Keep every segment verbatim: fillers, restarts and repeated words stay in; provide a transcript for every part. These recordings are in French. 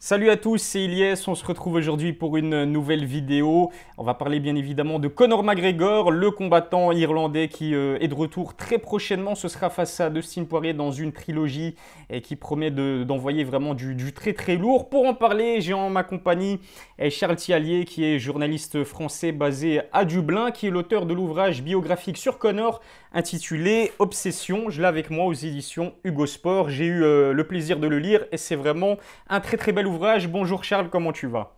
Salut à tous, c'est Ilyes, on se retrouve aujourd'hui pour une nouvelle vidéo. On va parler bien évidemment de Conor McGregor, le combattant irlandais qui euh, est de retour très prochainement. Ce sera face à Dustin Poirier dans une trilogie et qui promet de- d'envoyer vraiment du, du très très lourd. Pour en parler, j'ai en ma compagnie eh, Charles Thiallier qui est journaliste français basé à Dublin, qui est l'auteur de l'ouvrage biographique sur Conor intitulé Obsession. Je l'ai avec moi aux éditions Hugo Sport. J'ai eu euh, le plaisir de le lire et c'est vraiment un très très bel ouvrage. Bonjour Charles, comment tu vas?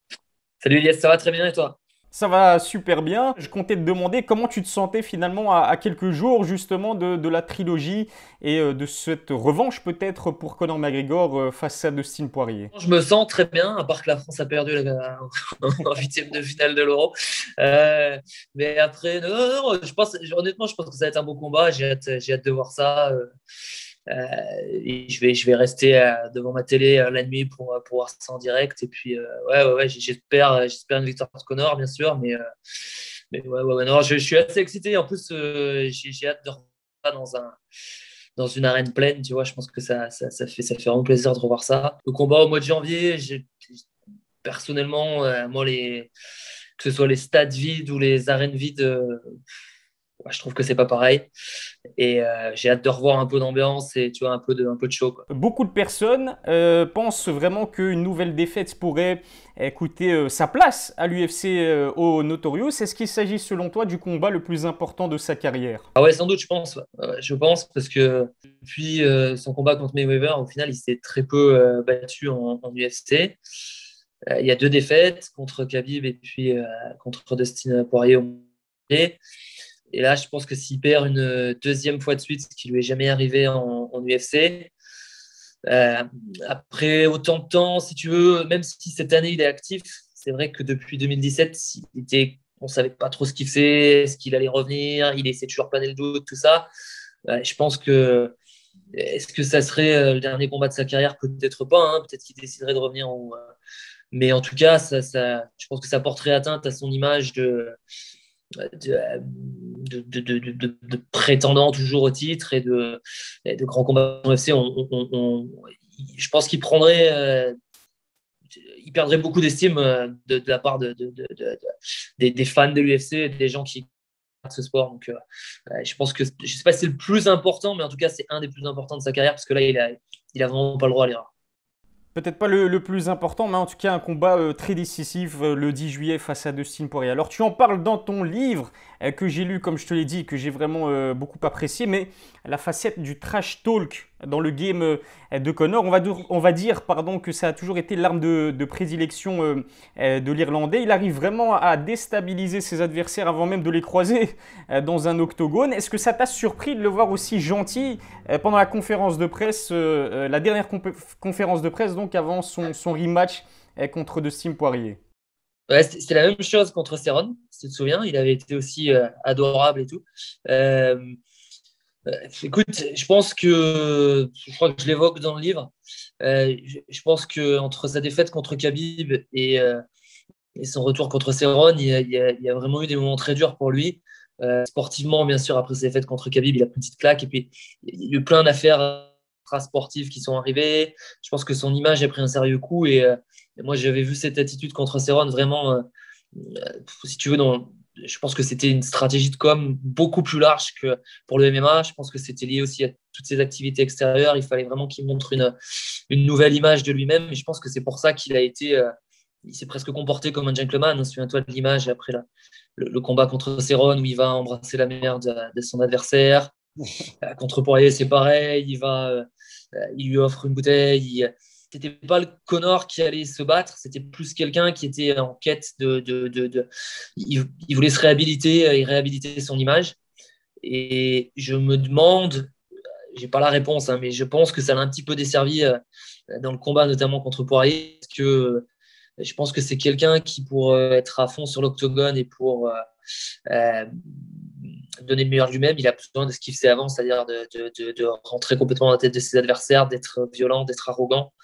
Salut Elias, ça va très bien et toi? Ça va super bien. Je comptais te demander comment tu te sentais finalement à, à quelques jours justement de, de la trilogie et euh, de cette revanche peut-être pour Conor McGregor euh, face à Dustin Poirier. Je me sens très bien, à part que la France a perdu la- en huitième de finale de l'Euro. Euh, mais après, non, non, non, je pense, honnêtement, je pense que ça va être un beau combat. J'ai hâte, j'ai hâte de voir ça. Euh, euh, et je vais, je vais rester euh, devant ma télé euh, la nuit pour, euh, pour voir ça en direct. Et puis, euh, ouais, ouais, ouais, j'espère, j'espère une victoire de Connor, bien sûr. Mais, euh, mais ouais, ouais, ouais, non, je, je suis assez excité. En plus, euh, j'ai, j'ai hâte de revoir ça dans un dans une arène pleine, tu vois, je pense que ça, ça, ça fait, ça fait vraiment plaisir de revoir ça. Le combat au mois de janvier, j'ai, personnellement, euh, moi, les, que ce soit les stades vides ou les arènes vides, euh, ouais, je trouve que c'est pas pareil. Et euh, j'ai hâte de revoir un peu d'ambiance et tu vois, un peu de, un peu de show, quoi. Beaucoup de personnes euh, pensent vraiment qu'une nouvelle défaite pourrait euh, coûter euh, sa place à l'U F C euh, au Notorious. Est-ce qu'il s'agit selon toi du combat le plus important de sa carrière? Ah ouais, sans doute, je pense. Ouais. Ouais, je pense parce que depuis euh, son combat contre Mayweather, au final, il s'est très peu euh, battu en, en U F C. Euh, il y a deux défaites contre Khabib et puis euh, contre Dustin Poirier au Montpellier. Et là, je pense que s'il perd une deuxième fois de suite, ce qui lui est jamais arrivé en, en U F C, euh, après autant de temps, si tu veux, même si cette année il est actif, c'est vrai que depuis deux mille dix-sept, il était, on savait pas trop ce qu'il faisait, est-ce qu'il allait revenir, il essaie toujours planer le doute, tout ça. Euh, je pense que est-ce que ça serait euh, le dernier combat de sa carrière? Peut-être pas, hein, peut-être qu'il déciderait de revenir. Ou, euh, mais en tout cas, ça, ça, je pense que ça porterait atteinte à son image de, de, de, de, de, de, de prétendant toujours au titre et de, et de grands combats en U F C. On, on, on, je pense qu'il prendrait, euh, il perdrait beaucoup d'estime euh, de, de, la part de, de, de, de des, des, fans de l'U F C, des gens qui regardent ce sport. Donc, euh, je pense que je sais pas si c'est le plus important, mais en tout cas, c'est un des plus importants de sa carrière parce que là, il a, il a vraiment pas le droit à l'erreur. Peut-être pas le, le plus important, mais en tout cas un combat euh, très décisif euh, le dix juillet face à Dustin Poirier. Alors tu en parles dans ton livre euh, que j'ai lu, comme je te l'ai dit, que j'ai vraiment euh, beaucoup apprécié, mais la facette du trash talk dans le game euh, de Conor, on va, dur- on va dire pardon, que ça a toujours été l'arme de, de prédilection euh, euh, de l'Irlandais. Il arrive vraiment à déstabiliser ses adversaires avant même de les croiser euh, dans un octogone. Est-ce que ça t'a surpris de le voir aussi gentil euh, pendant la conférence de presse, euh, euh, la dernière comp- conférence de presse donc avant son, son rematch euh, contre Dustin Poirier? Ouais, c'était c'était la même chose contre Cerrone, si tu te souviens. Il avait été aussi euh, adorable et tout. Euh, euh, écoute, je pense que, je crois que je l'évoque dans le livre, euh, je, je pense que entre sa défaite contre Khabib et, euh, et son retour contre Cerrone, il y, a, il, y a, il y a vraiment eu des moments très durs pour lui. Euh, sportivement, bien sûr, après sa défaite contre Khabib, il a pris une petite claque. Et puis, il y a eu plein d'affaires sportives qui sont arrivées. Je pense que son image a pris un sérieux coup. Et, euh, et moi, j'avais vu cette attitude contre Cerrone vraiment, euh, euh, si tu veux, dans, je pense que c'était une stratégie de com beaucoup plus large que pour le M M A. Je pense que c'était lié aussi à toutes ses activités extérieures. Il fallait vraiment qu'il montre une, une nouvelle image de lui-même. Et je pense que c'est pour ça qu'il a été... Euh, il s'est presque comporté comme un gentleman. Souviens-toi de l'image après la, le, le, combat contre Cerrone où il va embrasser la mère de, de son adversaire. Euh, contre Poirier, c'est pareil. Il, va, euh, il lui offre une bouteille. Il, c'était pas le Connor qui allait se battre, c'était plus quelqu'un qui était en quête de. de, de, de il, il, voulait se réhabiliter et réhabiliter son image. Et je me demande, j'ai pas la réponse, hein, mais je pense que ça l'a un petit peu desservi euh, dans le combat, notamment contre Poirier, parce que je pense que c'est quelqu'un qui, pour euh, être à fond sur l'octogone et pour euh, euh, donner le meilleur de lui-même, il a besoin de ce qu'il faisait avant, c'est-à-dire de, de, de, de, rentrer complètement dans la tête de ses adversaires, d'être violent, d'être arrogant.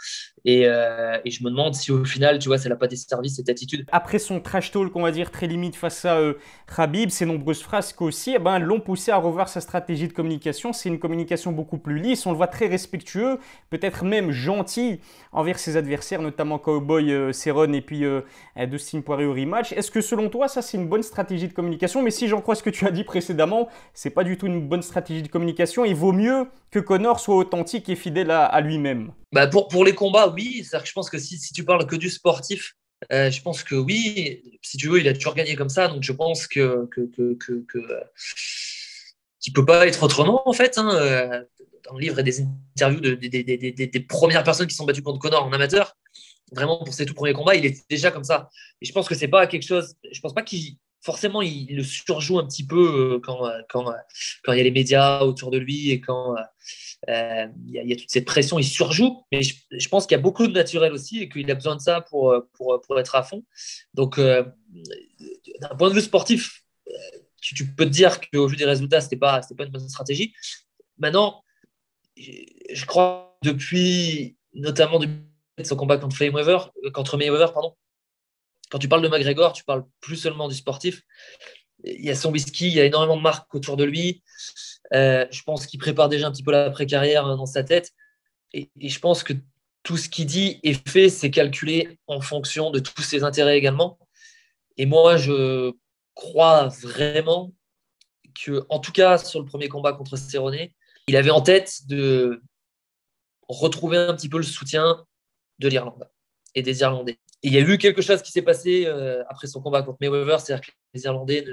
Et, euh, et je me demande si au final, tu vois, ça n'a pas desservi cette attitude. Après son trash talk, on va dire, très limite face à euh, Khabib, ses nombreuses frasques aussi, eh ben, l'ont poussé à revoir sa stratégie de communication. C'est une communication beaucoup plus lisse, on le voit très respectueux, peut-être même gentil envers ses adversaires, notamment Cowboy euh, Cerrone et puis euh, Dustin Poirier au rematch. Est-ce que selon toi, ça c'est une bonne stratégie de communication? Mais si j'en crois ce que tu as dit précédemment, c'est pas du tout une bonne stratégie de communication. Il vaut mieux que Conor soit authentique et fidèle à, à lui-même. Bah pour, pour les combats, oui. C'est-à-dire que je pense que si, si tu parles que du sportif, euh, je pense que oui. Si tu veux, il a toujours gagné comme ça. Donc je pense que, que, que, que, que euh, qu'il peut pas être autrement, en fait. Hein. Euh, Dans le livre, il y a des interviews de, des, des, des, des, des premières personnes qui sont battues contre Conor en amateur. Vraiment, pour ses tout premiers combats, il était déjà comme ça. Et je pense que c'est pas quelque chose. Je pense pas qu'il forcément il, il le surjoue un petit peu euh, quand, euh, quand, euh, quand il y a les médias autour de lui et quand euh, il, y a, il y a toute cette pression, il surjoue. Mais je, je pense qu'il y a beaucoup de naturel aussi et qu'il a besoin de ça pour, pour, pour être à fond. Donc, euh, d'un point de vue sportif, tu, tu peux te dire qu'au vu des résultats, c'était pas, c'était pas une bonne stratégie. Maintenant, je crois depuis notamment depuis son combat contre Mayweather, contre Mayweather, pardon. Quand tu parles de McGregor, tu parles plus seulement du sportif. Il y a son whisky, il y a énormément de marques autour de lui. Euh, je pense qu'il prépare déjà un petit peu l'après-carrière dans sa tête. Et, et je pense que tout ce qu'il dit et fait, c'est calculé en fonction de tous ses intérêts également. Et moi, je crois vraiment que, en tout cas, sur le premier combat contre Cerrone, il avait en tête de retrouver un petit peu le soutien de l'Irlande et des Irlandais. Et il y a eu quelque chose qui s'est passé euh, après son combat contre Mayweather, c'est-à-dire que les Irlandais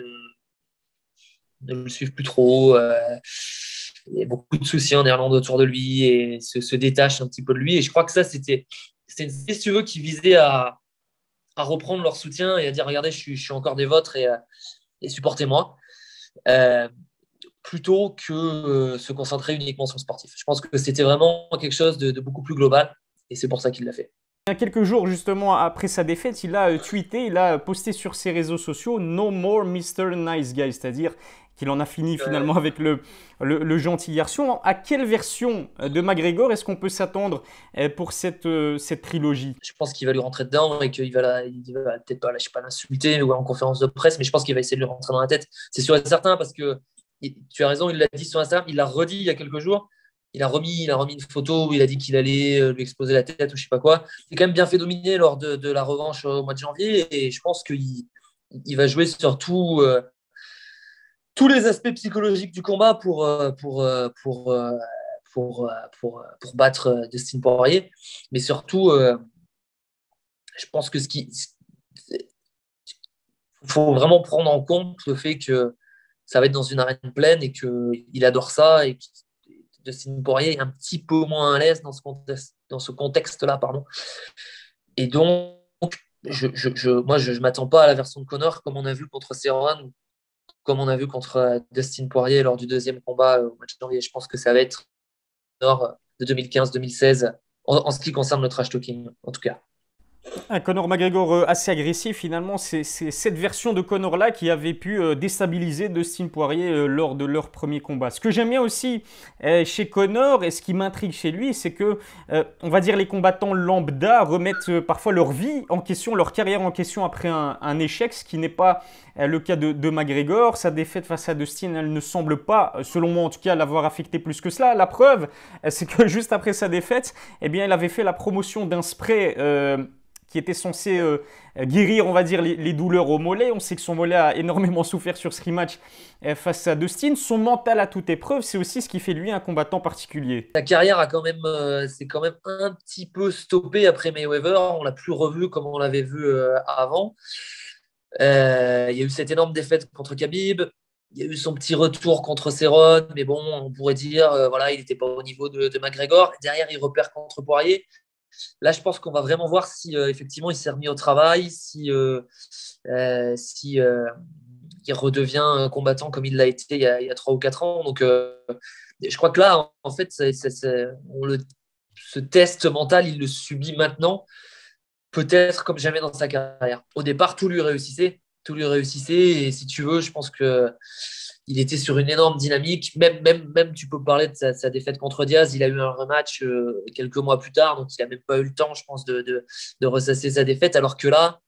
ne, ne le suivent plus trop. Euh, il y a beaucoup de soucis en Irlande autour de lui et se, se détachent un petit peu de lui. Et je crois que ça, c'était, c'était une si tu veux, qui visait à, à reprendre leur soutien et à dire regardez, je suis, je suis encore des vôtres et, et supportez-moi. Euh, plutôt que euh, se concentrer uniquement sur le sportif. Je pense que c'était vraiment quelque chose de, de beaucoup plus global et c'est pour ça qu'il l'a fait. Quelques jours justement après sa défaite, il a tweeté, il a posté sur ses réseaux sociaux No more mister Nice Guy, c'est-à-dire qu'il en a fini finalement avec le, le, le gentil garçon. À quelle version de McGregor est-ce qu'on peut s'attendre pour cette, cette trilogie? Je pense qu'il va lui rentrer dedans et qu'il va, la, il va peut-être pas, je sais pas, l'insulter ou en conférence de presse, mais je pense qu'il va essayer de lui rentrer dans la tête. C'est sûr et certain parce que tu as raison, il l'a dit sur Instagram, il l'a redit il y a quelques jours. Il a, remis, il a remis une photo où il a dit qu'il allait lui exploser la tête ou je sais pas quoi. Il est quand même bien fait dominer lors de, de la revanche au mois de janvier et je pense qu'il il va jouer sur tout, euh, tous les aspects psychologiques du combat pour, euh, pour, euh, pour, euh, pour, euh, pour, pour battre Dustin Poirier. Mais surtout, euh, je pense que ce qui. Il faut vraiment prendre en compte le fait que ça va être dans une arène pleine et qu'il adore ça et Dustin Poirier est un petit peu moins à l'aise dans ce contexte, dans ce contexte-là, pardon. Et donc, je, je, je, moi, je ne m'attends pas à la version de Conor comme on a vu contre Cerrone, comme on a vu contre Dustin Poirier lors du deuxième combat au match de janvier. Je pense que ça va être Conor de deux mille quinze deux mille seize en, en ce qui concerne le trash talking, en tout cas. Un Conor McGregor assez agressif, finalement, c'est cette version de Conor-là qui avait pu déstabiliser Dustin Poirier lors de leur premier combat. Ce que j'aime bien aussi chez Conor et ce qui m'intrigue chez lui, c'est que, on va dire, les combattants lambda remettent parfois leur vie en question, leur carrière en question après un, un échec, ce qui n'est pas le cas de, de McGregor. Sa défaite face à Dustin, elle ne semble pas, selon moi en tout cas, l'avoir affecté plus que cela. La preuve, c'est que juste après sa défaite, eh bien, il avait fait la promotion d'un spray euh, qui était censé euh, guérir, on va dire, les, les douleurs au mollet. On sait que son mollet a énormément souffert sur ce rematch euh, face à Dustin. Son mental à toute épreuve, c'est aussi ce qui fait de lui un combattant particulier. Sa carrière a quand même, euh, c'est quand même un petit peu stoppé après Mayweather. On l'a plus revu comme on l'avait vu euh, avant. Euh, il y a eu cette énorme défaite contre Khabib. Il y a eu son petit retour contre Cerrone, mais bon, on pourrait dire, euh, voilà, il n'était pas au niveau de, de McGregor. Derrière, il repère contre Poirier. Là, je pense qu'on va vraiment voir si euh, effectivement il s'est remis au travail, si, euh, euh, si euh, il redevient un combattant comme il l'a été il y a, il y a trois ou quatre ans. Donc, euh, je crois que là, en, en fait, c'est, c'est, c'est, on le, ce test mental, il le subit maintenant, peut-être comme jamais dans sa carrière. Au départ, tout lui réussissait. tout lui réussissait. Et si tu veux, je pense que il était sur une énorme dynamique. Même, même, même tu peux parler de sa, sa défaite contre Diaz. Il a eu un rematch euh, quelques mois plus tard, donc il n'a même pas eu le temps, je pense, de, de, de ressasser sa défaite. Alors que là,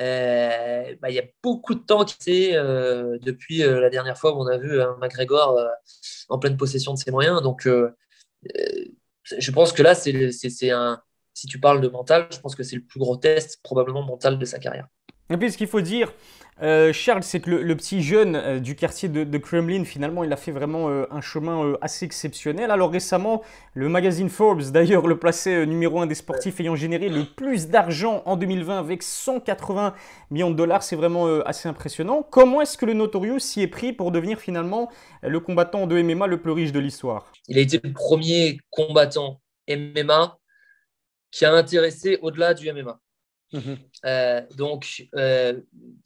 euh, bah, il y a beaucoup de temps qui s'est euh, depuis euh, la dernière fois où on a vu un McGregor euh, en pleine possession de ses moyens. Donc, euh, euh, je pense que là, c'est, c'est, c'est un. Si tu parles de mental, je pense que c'est le plus gros test probablement mental de sa carrière. Et puis ce qu'il faut dire, euh, Charles, c'est que le, le petit jeune euh, du quartier de, de Kremlin, finalement, il a fait vraiment euh, un chemin euh, assez exceptionnel. Alors récemment, le magazine Forbes, d'ailleurs, le plaçait euh, numéro un des sportifs ayant généré le plus d'argent en deux mille vingt avec cent quatre-vingts millions de dollars. C'est vraiment euh, assez impressionnant. Comment est-ce que le Notorious s'y est pris pour devenir finalement euh, le combattant de M M A le plus riche de l'histoire? Il a été le premier combattant M M A qui a intéressé au-delà du M M A. Mhm. Euh, donc, euh,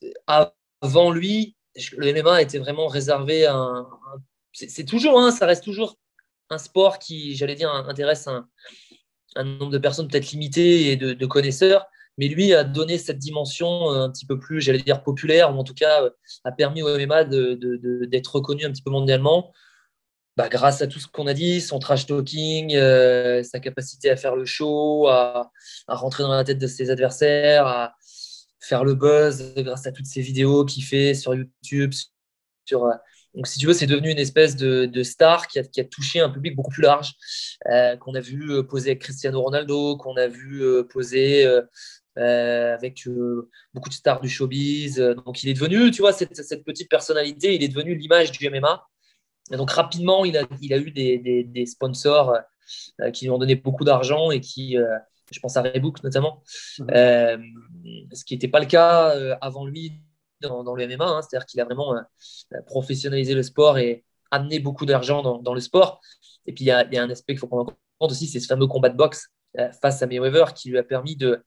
avant lui, le M M A était vraiment réservé à un. un c'est, c'est toujours, hein, ça reste toujours un sport qui, j'allais dire, intéresse un, un nombre de personnes peut-être limité et de, de connaisseurs. Mais lui a donné cette dimension euh, un petit peu plus, j'allais dire, populaire, ou en tout cas euh, a permis au M M A de, de, de, d'être reconnu un petit peu mondialement. Bah, grâce à tout ce qu'on a dit, son trash talking, euh, sa capacité à faire le show, à, à rentrer dans la tête de ses adversaires, à faire le buzz grâce à toutes ces vidéos qu'il fait sur YouTube. Sur, euh, donc, si tu veux, c'est devenu une espèce de, de star qui a, qui a touché un public beaucoup plus large, euh, qu'on a vu euh, poser avec Cristiano Ronaldo, qu'on a vu euh, poser euh, euh, avec euh, beaucoup de stars du showbiz. Donc, il est devenu, tu vois, cette, cette petite personnalité, il est devenu l'image du M M A. Et donc rapidement, il a, il a eu des, des, des sponsors euh, qui lui ont donné beaucoup d'argent et qui, euh, je pense à Reebok notamment, Mhm. euh, ce qui n'était pas le cas euh, avant lui dans, dans le M M A. Hein, c'est-à-dire qu'il a vraiment euh, professionnalisé le sport et amené beaucoup d'argent dans, dans le sport. Et puis il y a, il y a un aspect qu'il faut prendre en compte aussi, c'est ce fameux combat de boxe euh, face à Mayweather qui lui a permis de,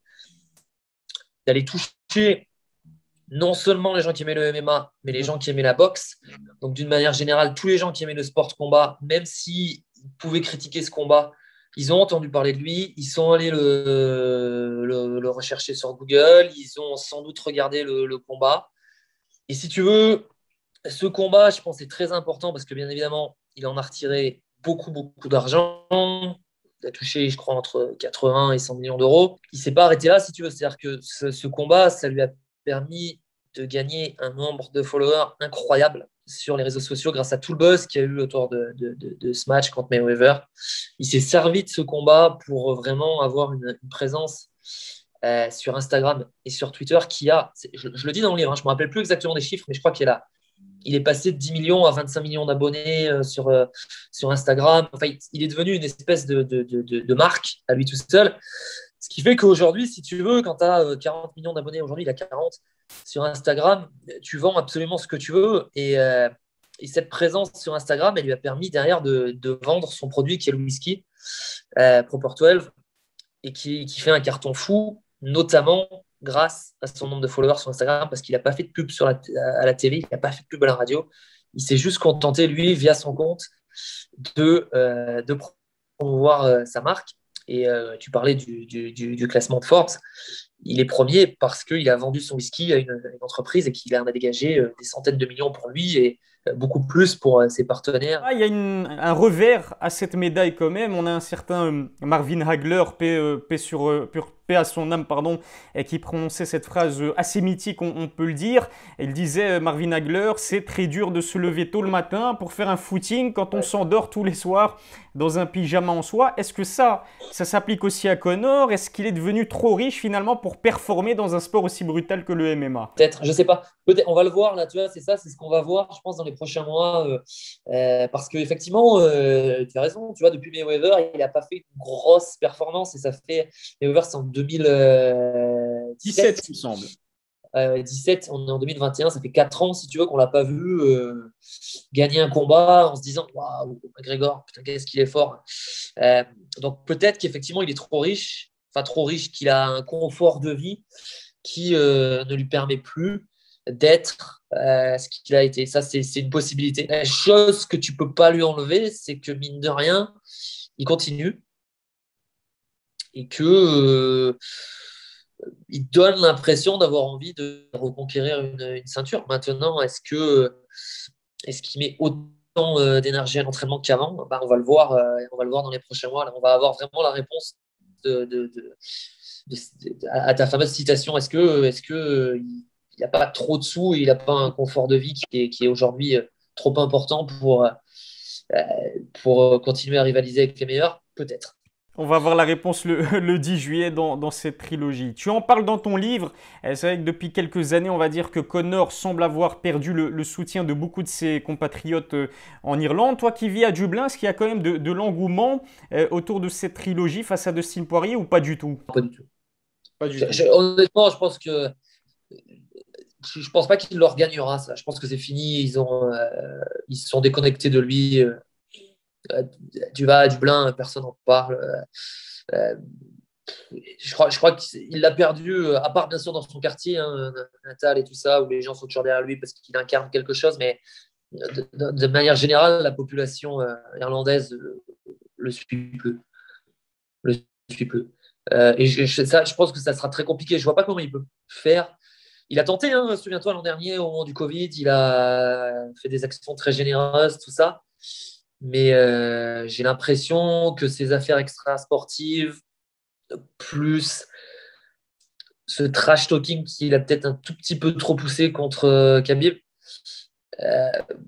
d'aller toucher non seulement les gens qui aimaient le M M A, mais les gens qui aimaient la boxe. Donc, d'une manière générale, tous les gens qui aimaient le sport de combat, même s'ils pouvaient critiquer ce combat, ils ont entendu parler de lui, ils sont allés le, le, le rechercher sur Google, ils ont sans doute regardé le, le combat. Et si tu veux, ce combat, je pense, est très important parce que, bien évidemment, il en a retiré beaucoup, beaucoup d'argent. Il a touché, je crois, entre quatre-vingts et cent millions d'euros. Il ne s'est pas arrêté là, si tu veux. C'est-à-dire que ce, ce combat, ça lui a permis de gagner un nombre de followers incroyable sur les réseaux sociaux grâce à tout le buzz qu'il y a eu autour de, de, de, de ce match contre Mayweather. Il s'est servi de ce combat pour vraiment avoir une, une présence euh, sur Instagram et sur Twitter qui a, je, je le dis dans le livre, hein, je ne me rappelle plus exactement des chiffres, mais je crois qu'il est là. Il est passé de dix millions à vingt-cinq millions d'abonnés euh, sur, euh, sur Instagram. Enfin, il, il est devenu une espèce de, de, de, de marque à lui tout seul. Ce qui fait qu'aujourd'hui, si tu veux, quand tu as quarante millions d'abonnés, aujourd'hui il a quarante, sur Instagram, tu vends absolument ce que tu veux. Et, euh, et cette présence sur Instagram, elle lui a permis derrière de, de vendre son produit qui est le whisky, euh, Proper douze, et qui, qui fait un carton fou, notamment grâce à son nombre de followers sur Instagram, parce qu'il n'a pas fait de pub sur la, à la télé, il n'a pas fait de pub à la radio. Il s'est juste contenté, lui, via son compte, de, euh, de promouvoir euh, sa marque. Et euh, tu parlais du, du, du, du classement de Forbes. Il est premier parce qu'il a vendu son whisky à une, à une entreprise et qu'il en a dégagé euh, des centaines de millions pour lui et euh, beaucoup plus pour euh, ses partenaires. Ah, il y a une- un revers à cette médaille quand même. On a un certain euh, Marvin Hagler, paix, euh, paix sur, euh, pur- paix à son âme, pardon, et qui prononçait cette phrase euh, assez mythique, on, on peut le dire. Il disait, euh, Marvin Hagler, c'est très dur de se lever tôt le matin pour faire un footing quand on Ouais. s'endort tous les soirs dans un pyjama en soie. Est-ce que ça, ça s'applique aussi à Connor? Est-ce qu'il est devenu trop riche finalement pour performer dans un sport aussi brutal que le M M A? Peut-être, je sais pas. Peut-être, on va le voir là, tu vois, c'est ça, c'est ce qu'on va voir, je pense, dans les prochains mois. Euh, euh, parce qu'effectivement, euh, tu as raison, tu vois, depuis Mayweather, il n'a pas fait une grosse performance et ça fait. Mayweather, c'est en dix-sept, deux mille dix-sept. il me semble. Euh, dix-sept, on est en deux mille vingt et un, ça fait quatre ans, si tu veux, qu'on l'a pas vu euh, gagner un combat en se disant waouh, McGregor, putain, qu'est-ce qu'il est fort. Euh, donc peut-être qu'effectivement, il est trop riche, enfin trop riche, qu'il a un confort de vie qui euh, ne lui permet plus d'être euh, ce qu'il a été. Ça, c'est, c'est une possibilité. La chose que tu peux pas lui enlever, c'est que mine de rien, il continue et que euh, il donne l'impression d'avoir envie de reconquérir une, une ceinture. Maintenant, est-ce que est-ce qu'il met autant euh, d'énergie à l'entraînement qu'avant? Bah, on va le voir, euh, on va le voir dans les prochains mois. Là, on va avoir vraiment la réponse de, de, de, de, de à ta fameuse citation. Est-ce que est-ce que il n'y a pas trop de sous et il n'a pas un confort de vie qui est, qui est aujourd'hui trop important pour, euh, pour continuer à rivaliser avec les meilleurs? Peut-être. On va avoir la réponse le, le dix juillet dans, dans cette trilogie. Tu en parles dans ton livre. C'est vrai que depuis quelques années, on va dire que Conor semble avoir perdu le, le soutien de beaucoup de ses compatriotes en Irlande. Toi qui vis à Dublin, est-ce qu'il y a quand même de, de l'engouement autour de cette trilogie face à Dustin Poirier ou pas du tout? Pas du tout. Pas du je, tout. Je, honnêtement, je pense que je pense pas qu'il leur gagnera ça. Je pense que c'est fini. Ils ont, euh, ils se sont déconnectés de lui. Euh, tu vas à Dublin, personne n'en parle. Euh, je crois, je crois qu'il l'a perdu, à part bien sûr dans son quartier, hein, natal et tout ça, où les gens sont toujours derrière lui parce qu'il incarne quelque chose, mais de, de, de manière générale, la population euh, irlandaise euh, le suit peu. Le suit peu. Euh, et je, je, ça, je pense que ça sera très compliqué. Je vois pas comment il peut faire. Il a tenté, hein, souviens-toi, l'an dernier, au moment du Covid, il a fait des actions très généreuses, tout ça. Mais euh, j'ai l'impression que ces affaires extra-sportives, plus ce trash talking qu'il a peut-être un tout petit peu trop poussé contre euh, Khabib, euh,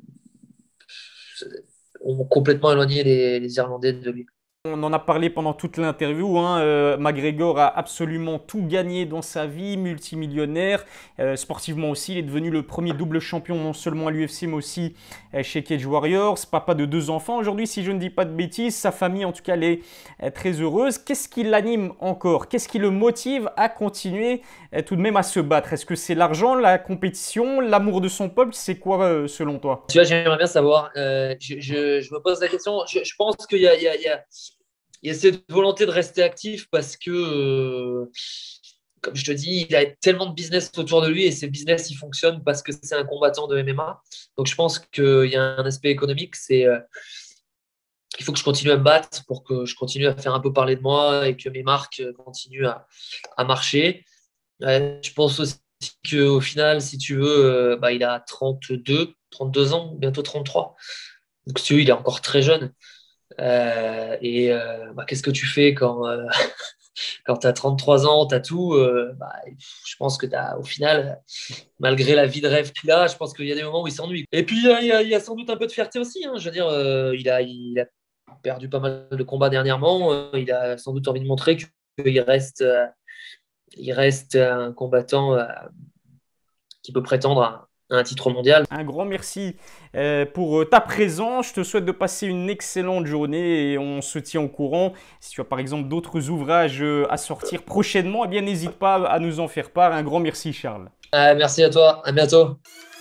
ont complètement éloigné les, les Irlandais de lui. On en a parlé pendant toute l'interview, hein. euh, McGregor a absolument tout gagné dans sa vie, multimillionnaire, euh, sportivement aussi, il est devenu le premier double champion non seulement à l'U F C mais aussi euh, chez Cage Warriors, papa de deux enfants aujourd'hui si je ne dis pas de bêtises, sa famille en tout cas elle est euh, très heureuse. Qu'est-ce qui l'anime encore? Qu'est-ce qui le motive à continuer euh, tout de même à se battre? Est-ce que c'est l'argent, la compétition, l'amour de son peuple? C'est quoi euh, selon toi? Tu vois, j'aimerais bien savoir, euh, je, je, je me pose la question, je, je pense qu'il y a, il y a, il y a... il y a cette volonté de rester actif parce que, euh, comme je te dis, il a tellement de business autour de lui et ces business, ils fonctionnent parce que c'est un combattant de M M A. Donc, je pense qu'il y a un aspect économique, c'est euh, qu'il faut que je continue à me battre pour que je continue à faire un peu parler de moi et que mes marques continuent à, à marcher. Euh, je pense aussi qu'au final, si tu veux, euh, bah, il a trente-deux, trente-deux ans, bientôt trente-trois. Donc, si tu veux, il est encore très jeune. Euh, et euh, bah, qu'est-ce que tu fais quand, euh, quand tu as trente-trois ans, tu as tout euh, bah, je pense que tu as, au final, malgré la vie de rêve qu'il a, je pense qu'il y a des moments où il s'ennuie. Et puis, il y, a, il y a sans doute un peu de fierté aussi. Hein. Je veux dire, euh, il, a, il a perdu pas mal de combats dernièrement. Euh, il a sans doute envie de montrer qu'il reste, euh, il reste un combattant euh, qui peut prétendre à un titre mondial. Un grand merci euh, pour euh, ta présence. Je te souhaite de passer une excellente journée et on se tient au courant. Si tu as par exemple d'autres ouvrages euh, à sortir prochainement, eh bien n'hésite pas à nous en faire part. Un grand merci Charles. Euh, merci à toi. À bientôt.